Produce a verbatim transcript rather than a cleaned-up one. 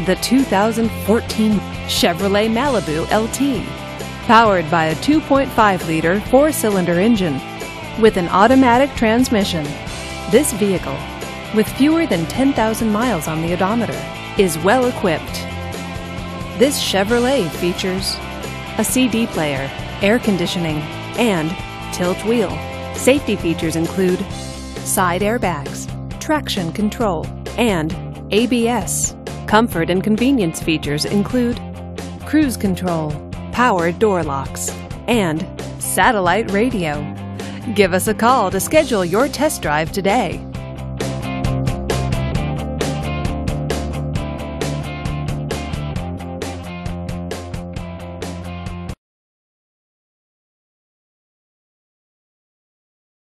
the two thousand fourteen Chevrolet Malibu L T. Powered by a two point five liter four-cylinder engine with an automatic transmission, this vehicle, with fewer than ten thousand miles on the odometer, is well equipped. This Chevrolet features a C D player, air conditioning, and tilt wheel. Safety features include side airbags, traction control, and A B S. Comfort and convenience features include cruise control, power door locks, and satellite radio. Give us a call to schedule your test drive today.